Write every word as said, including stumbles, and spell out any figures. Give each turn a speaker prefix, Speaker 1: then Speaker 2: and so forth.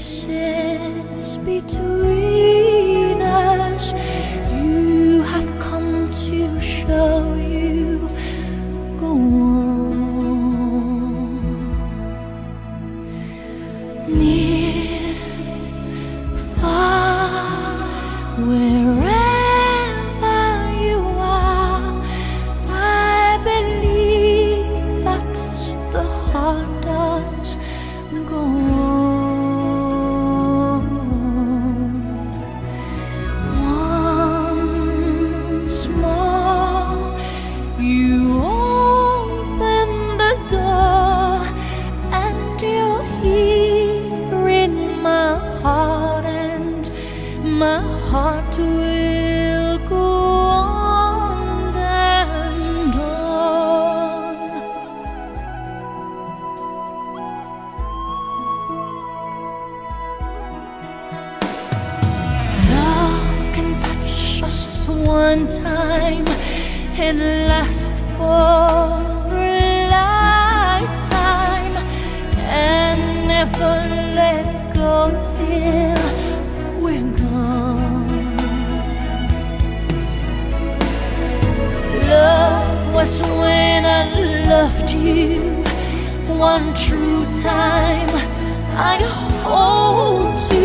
Speaker 1: spaces between us. You have come to show you go on. Near, far, wherever you are, I believe that the heart does go on. Once more you open the door, and you're here in my heart, and my heart will go on and on. Love can touch us one time and last for a lifetime, and never let go till we're gone. Love was when I loved you one true time. I hold you